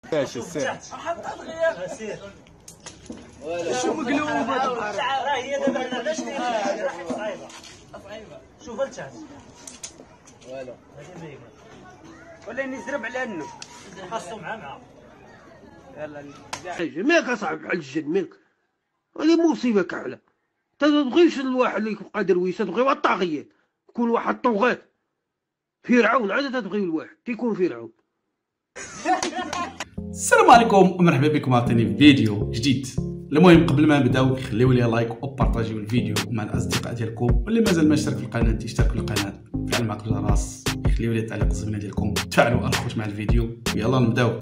ماشي سير سير شو مقلوب راه هي دابا علاش صعيبه شوف التحت والو هذه باينه ولا نزرب على انه خاصو مع يلا مالك اصاحبي بحال الجن مالك؟ هذه مصيبه كامله. انت ما تبغيش الواحد اللي يبقى درويش، تبغيو الطاغيات، يكون واحد طغاة فرعون عاد تبغيو الواحد تيكون فرعون. السلام عليكم ومرحبا بكم عاوتاني في فيديو جديد. المهم قبل ما نبداو خليو لي لايك وبارطاجيو الفيديو مع الاصدقاء ديالكم، واللي مازال ما اشترك في القناه يشترك في القناه، فعل معك الجرس، خليو لي التعليق الزوينه ديالكم، تفاعلوا الخوت مع الفيديو. يلا نبداو.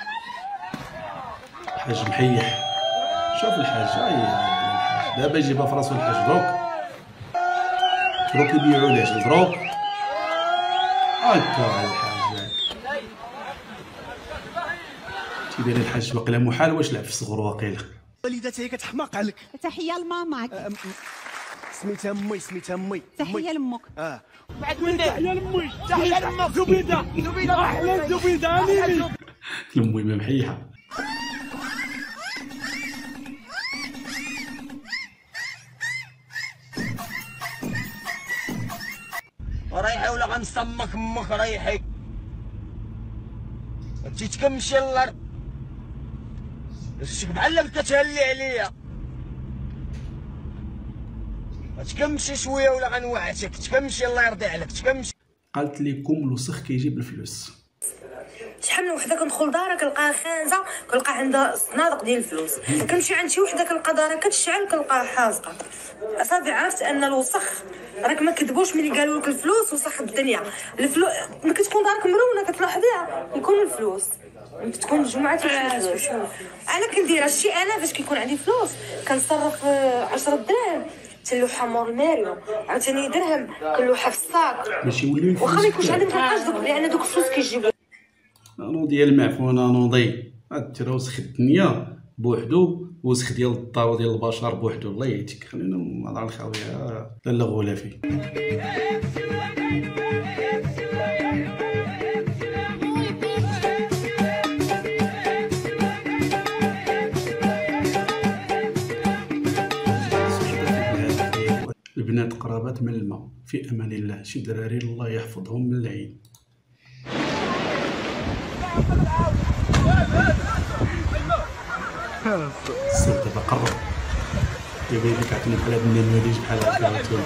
الحاج محيح، شوف الحاج الحاج دابا يجيبها في راسو الحاج دروك يبيعوا ليه دروك هكا الحاج تيدير الحاج واقيلا محال واش لعب في صغرو واقيلا. والدتها هي كتحماق عليك. تحيه لماماك. سميتها امي سميتها امي. تحيه لامك. بعد من تحيه لامي تحيه لامك. زبيده زبيده احلى زبيده عليلي. المهم محيحه رايحه ولا غنسمك امك رايحه انت تكمشي الارض شك بحال كتهلي عليا تكمشي شويه ولا غنوعتك تكمشي الله يرضي عليك تكمشي. قالت لكم الوسخ كيجيب الفلوس. شحال من وحده كندخل دارها كنلقاها خانزه كنلقى عندها صنادق ديال الفلوس، كنمشي عند شي وحده كنلقى دارها كتشعل كنلقاها حازقه. صافي عرفت ان الوسخ راك ما كذبوش ملي قالوا لك الفلوس وسخ الدنيا. الفلوس ملي كتكون دارك مرونه كتلاحظيها يكون الفلوس، ملي كتكون جمعات الفلوس. انا كندير هادشي انا فاش كيكون عندي فلوس كنصرف 10 دراهم تلوحه مور الماريو، عاوتاني درهم كنلوحها في الصاك، باش يوليو الفلوس. واخا ما يكونش عندي مكنقاش لان دوك الفلوس كيجيبوا. نو ديال المعفونه نوضي هاد وسخ الدنيا بوحدو، وسخ ديال الدار وديال البشر بوحدو. الله يهديك خلينا نهضر على الخاويه لا غولا فيه. البنات قرابات من الماء في امان الله، شي دراري الله يحفظهم من العين. الصوت دابا قرب يبين لك عطيني بحال هاد النماذج بحال هكا.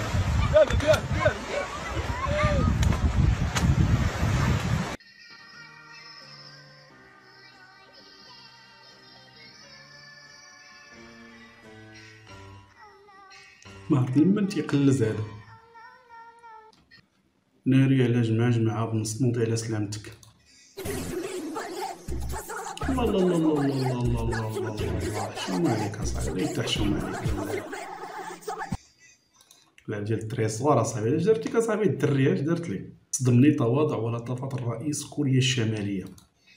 ما عرفت لمن تيقلز هذا. ناري على جماعه بنص نوضي على سلامتك. الله الله الله الله الله الله الله الله حشوم عليك اصاحبي تحشوم عليك. لا ديال الدري الصغار اصاحبي اش درتي اصاحبي الدريه اش درت لي؟ صدمني تواضع ولطافه الرئيس كوريا الشماليه.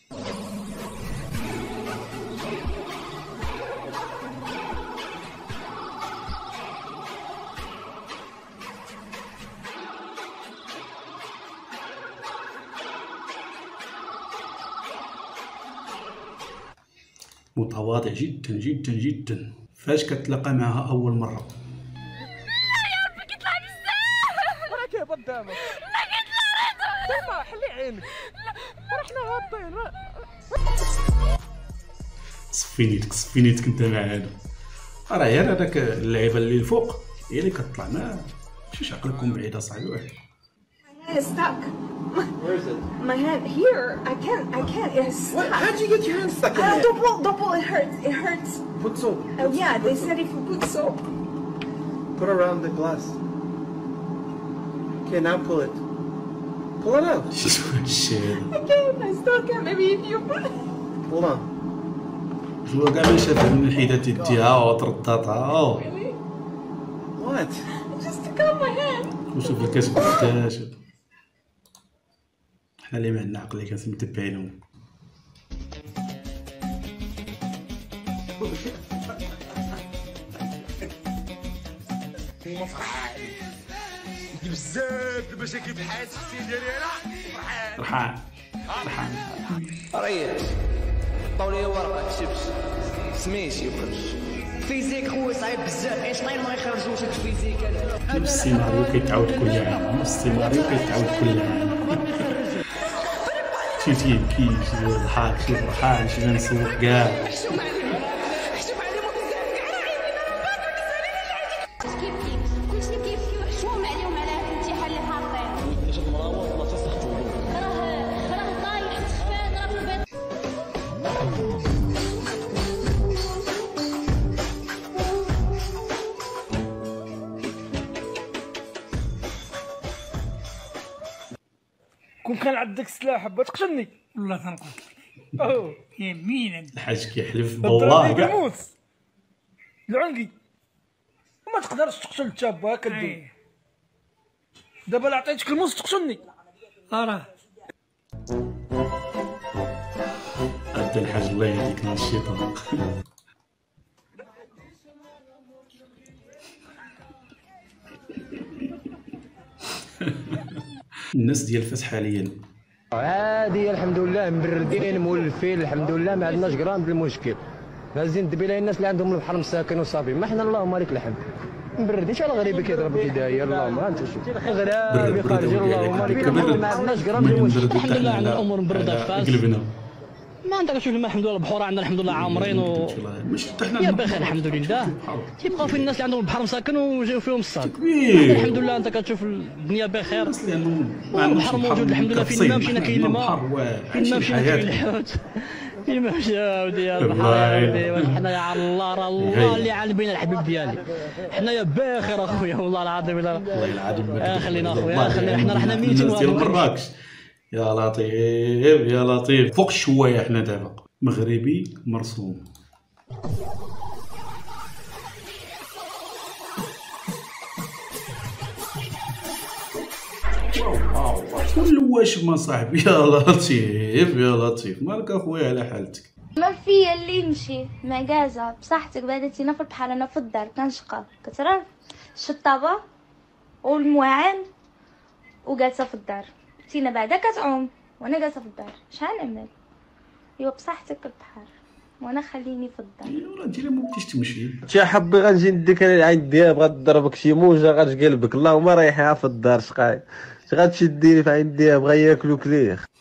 متواضع جدا جدا جدا. فاش كتلاقى معها اول مره؟ يا ربي كيطلع بزاف. راه كيهبط قدامك. لا كيطلع دابا حلي عينك. راه حنا هابطين. صفي نيتك انت مع هذا. راه غير هذاك اللعيبه اللي الفوق هي اللي كتطلع. ما مشيش عقلكم بعيد اصاحبي واحد. It's stuck. Where is it? My hand here. I can't. It's stuck. How did you get your hand stuck in there? Don't pull. It hurts. It hurts. Put soap. Oh yeah, they said if you put soap. Put around the glass. Okay, now pull it. Pull it out. I still can't. Maybe if you put. Hold on. هو كاع ما شافها من حيدات يديها وترداتها. What? Just to cut my hand. وشوف الكاش حنا اللي ما عندنا عقل اللي كنتبعينهم. بزاف المشاكل في حياتي الشخصيه ديالي انا فرحان ريح عطاو لي ورقه كتبت سميتي وخرج. فيزيك خويا صعيب بزاف، اينشتاين ما يخرجوش هاد الفيزيك هذا. نفس السيناريو كيتعاود كل عام، نفس السيناريو كيتعاود كل عام. شي تيبكي شي يضحك شي فرحان شي منسوق كاع. كون كان عندك السلاح حبا تقتلني والله تنقول اوه يمينا الحاج كيحلف بالله كاع بالموت العنقي وما تقدرش تقتل حتى با كدوي. دابا لا عطيتك الموس تقتلني راه عبد الحاج الله يهديك من الشيطان. الناس ديال فاس حاليا عادي الحمد لله مبردين مولفين الحمد لله ما عندناش غرام بالمشكل. لازم ندبي الناس اللي عندهم البحر مساكن وصافي، ما حنا اللهم لك الحمد مبردين. شحال غريب كيضرب الهدايه اللهم انت شوف غرابي خارجين اللهم لك الحمد. ما عندناش غرام بالمشكل الحمد لله عندنا الامور مبرده في فاس. قلبنا ما عندك شوف الماء الحمد لله البحور عندنا الحمد لله عامرين يا بخير الحمد لله. تيبقاو في الناس اللي عندهم البحر مساكن وجاو فيهم الصاد الحمد لله. انت كتشوف الدنيا بخير، البحر موجود الحمد لله. فين ما مشينا كاين الماء، فين ما مشينا كاين الحوت، فين ما مشاو ديال البحر يا ودي. حنايا على الله راه الله اللي عالم بينا الحبيب ديالي. حنايا بخير اخويا والله العظيم. والله العظيم خلينا اخويا خلينا، حنا راه حنا ميتين ديال مراكش. يا لطيف يا لطيف فوق شويه. حنا دابا مغربي مرسوم. كل واش ما صاحبي. يا لطيف يا لطيف مالك اخويا على حالتك. ما في اللي يمشي معكازة بصحتك بعدتينا في البحر. انا في الدار كنشقى كترى الشطابه والمواعن وجالسه في الدار. تينا بعدا كتعوم وانا جالسه في الدار. شحال نعمل؟ ايوا بصحتك البحر وانا خليني في الدار. ايوا انت ما بغيتيش تمشي. شي حبي غنجي نديك انا لعند ديالها بغات تضربك شي موجه غتقلبك اللهم ريحها في الدار. شقاي غتشديني في عند ديالها بغا ياكلوك ليه.